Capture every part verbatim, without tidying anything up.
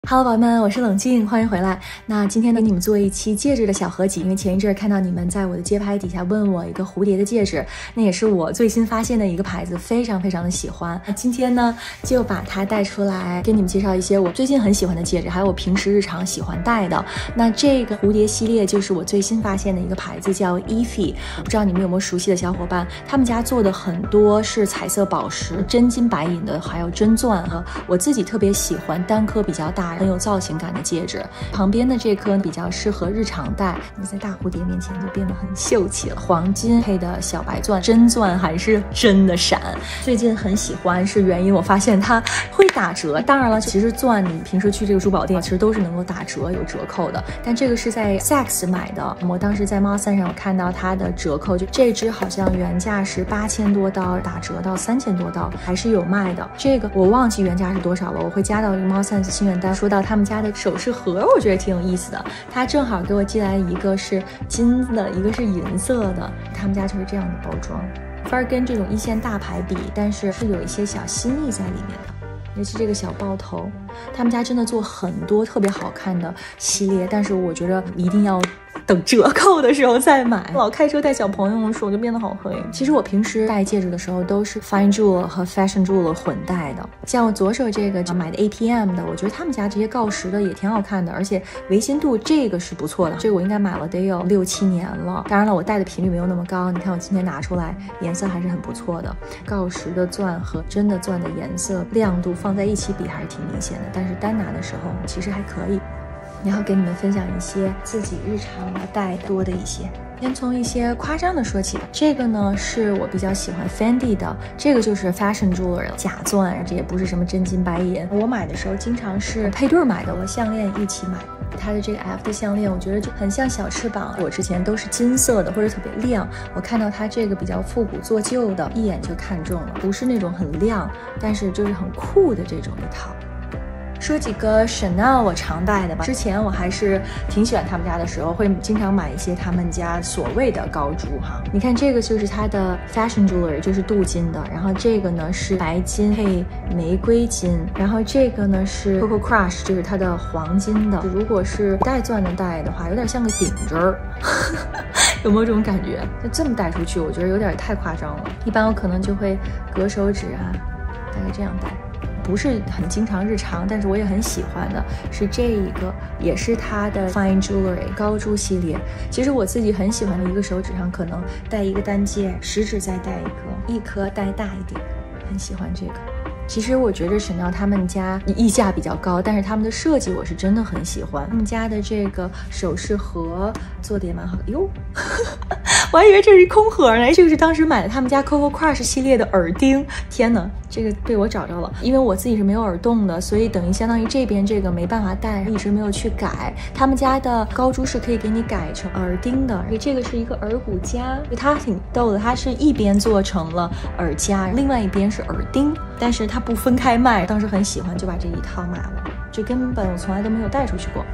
Hello， 宝宝们，我是冷静，欢迎回来。那今天给你们做一期戒指的小合集，因为前一阵看到你们在我的街拍底下问我一个蝴蝶的戒指，那也是我最新发现的一个牌子，非常非常的喜欢。那今天呢，就把它带出来，给你们介绍一些我最近很喜欢的戒指，还有我平时日常喜欢戴的。那这个蝴蝶系列就是我最新发现的一个牌子，叫 E F I。不知道你们有没有熟悉的小伙伴？他们家做的很多是彩色宝石、真金白银的，还有真钻和我自己特别喜欢单颗比较大。很有造型感的戒指，旁边的这颗比较适合日常戴，你在大蝴蝶面前就变得很秀气了。黄金配的小白钻，真钻还是真的闪。最近很喜欢是原因，我发现它会打折。当然了，其实钻你平时去这个珠宝店，其实都是能够打折有折扣的。但这个是在 Saks 买的，我当时在猫三上有看到它的折扣，就这只好像原价是八千多刀，打折到三千多刀，还是有卖的。这个我忘记原价是多少了，我会加到这个猫三心愿单。说到他们家的首饰盒，我觉得挺有意思的。他正好给我寄来一个是金的，一个是银色的。他们家就是这样的包装，反而跟这种一线大牌比，但是是有一些小心意在里面的。尤其这个小包头，他们家真的做很多特别好看的系列，但是我觉得一定要等折扣的时候再买。老开车带小朋友，手就变得好黑。其实我平时戴戒指的时候都是 Fine Jewel 和 Fashion Jewel 混戴的。像我左手这个买的 A P M 的，我觉得他们家这些锆石的也挺好看的，而且维新度这个是不错的。这个我应该买了得有六七年了。当然了，我戴的频率没有那么高。你看我今天拿出来，颜色还是很不错的。锆石的钻和真的钻的颜色亮度放在一起比还是挺明显的，但是单拿的时候其实还可以。然后给你们分享一些自己日常戴多的一些，先从一些夸张的说起吧。这个呢是我比较喜欢 Fendi 的，这个就是 Fashion Jewelry 假钻，这也不是什么真金白银。我买的时候经常是配对买的，我项链一起买。它的这个 F 的项链，我觉得就很像小翅膀。我之前都是金色的或者特别亮，我看到它这个比较复古做旧的，一眼就看中了，不是那种很亮，但是就是很酷的这种一套。说几个 Chanel 我常戴的吧。之前我还是挺喜欢他们家的时候，会经常买一些他们家所谓的高珠哈。你看这个就是它的 Fashion Jewelry， 就是镀金的，然后这个呢是白金配玫瑰金，然后这个呢是 Coco Crush， 就是它的黄金的。如果是带钻的戴的话，有点像个顶针儿，有没有这种感觉？就这么戴出去，我觉得有点太夸张了。一般我可能就会隔手指啊，大概这样戴。不是很经常日常，但是我也很喜欢的是这一个，也是它的 Fine Jewelry 高珠系列。其实我自己很喜欢的一个手指上可能戴一个单戒，食指再戴一颗，一颗戴大一点，很喜欢这个。其实我觉得Chanel他们家溢价比较高，但是他们的设计我是真的很喜欢。他们家的这个首饰盒做的也蛮好的哟，我还以为这是一空盒呢。这个是当时买的他们家 Coco Crush 系列的耳钉，天哪，这个被我找着了。因为我自己是没有耳洞的，所以等于相当于这边这个没办法戴，一直没有去改。他们家的高珠是可以给你改成耳钉的，所以这个是一个耳骨夹，它挺逗的，它是一边做成了耳夹，另外一边是耳钉，但是它不分开卖。当时很喜欢，就把这一套买了，这根本我从来都没有带出去过。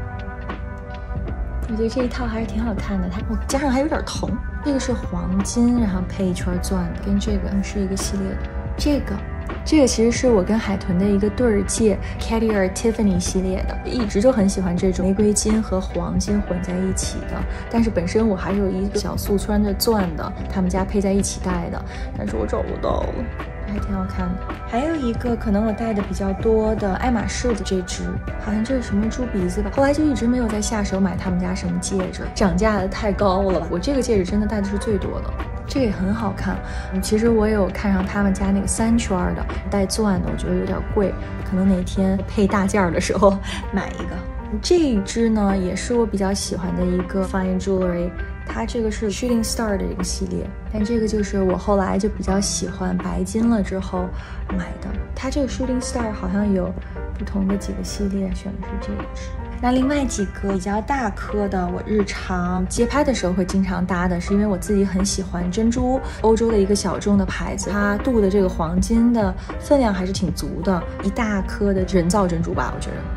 我觉得这一套还是挺好看的，它我加上还有点疼。这个是黄金，然后配一圈钻的，跟这个是一个系列的。这个，这个其实是我跟海豚的一个对儿戒 ，Cartier Tiffany 系列的，一直就很喜欢这种玫瑰金和黄金混在一起的。但是本身我还有一个小素穿着钻的，他们家配在一起戴的，但是我找不到了。还挺好看的。还有一个可能我戴的比较多的爱马仕的这只，好像这是什么猪鼻子吧，后来就一直没有再下手买他们家什么戒指，涨价的太高了。我这个戒指真的戴的是最多的，这个也很好看。其实我有看上他们家那个三圈的带钻的，我觉得有点贵，可能哪天配大件的时候买一个。这一只呢也是我比较喜欢的一个 Fine Jewelry， 它这个是 Shooting Star 的一个系列，但这个就是我后来就比较喜欢白金了之后买的。它这个 Shooting Star 好像有不同的几个系列，选的是这一只。那另外几个比较大颗的，我日常街拍的时候会经常搭的，是因为我自己很喜欢珍珠，欧洲的一个小众的牌子，它镀的这个黄金的分量还是挺足的，一大颗的人造珍珠吧，我觉得。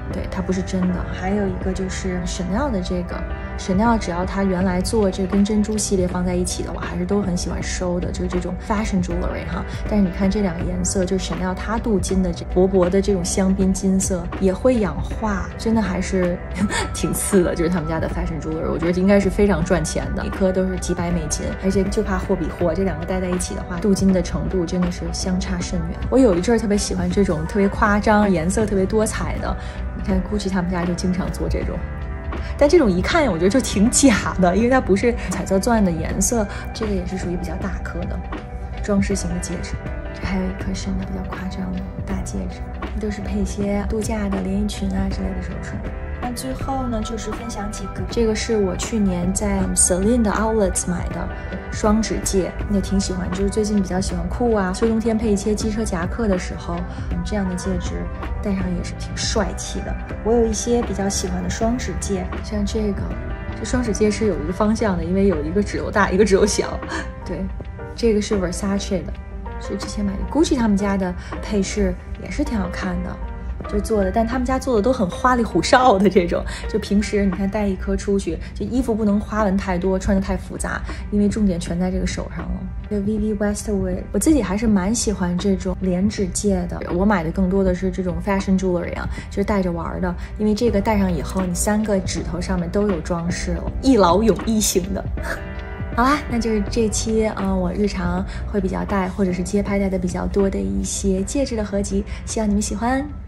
对，它不是真的。还有一个就是 Chanel 的这个 Chanel， 只要它原来做这跟珍珠系列放在一起的，我还是都很喜欢收的，就是这种 fashion jewelry 哈。但是你看这两个颜色，就是 Chanel 它镀金的这薄薄的这种香槟金色，也会氧化，真的还是挺次的。就是他们家的 fashion jewelry， 我觉得应该是非常赚钱的，一颗都是几百美金，而且就怕货比货，这两个戴在一起的话，镀金的程度真的是相差甚远。我有一阵儿特别喜欢这种特别夸张、颜色特别多彩的，你看 Gucci 他们家就经常做这种。但这种一看我觉得就挺假的，因为它不是彩色钻的颜色。这个也是属于比较大颗的装饰型的戒指。这还有一颗深的比较夸张的大戒指，都是配一些度假的连衣裙啊之类的时候穿。那最后呢，就是分享几个，这个是我去年在 Celine 的 Outlets 买的双指戒，也挺喜欢，就是最近比较喜欢酷啊，秋冬天配一些机车夹克的时候，这样的戒指戴上也是挺帅气的。我有一些比较喜欢的双指戒，像这个，这双指戒是有一个方向的，因为有一个指头大，一个指头小。对，这个是 Versace 的，是之前买的 Gucci 他们家的配饰，也是挺好看的。就做的，但他们家做的都很花里胡哨的这种，就平时你看带一颗出去，就衣服不能花纹太多，穿的太复杂，因为重点全在这个手上了。这 Vivienne Westwood， 我自己还是蛮喜欢这种连指戒的，我买的更多的是这种 fashion jewelry 啊，就是带着玩的，因为这个戴上以后，你三个指头上面都有装饰了，一劳永逸型的。好啦，那就是这期啊、呃，我日常会比较戴或者是街拍戴的比较多的一些戒指的合集，希望你们喜欢。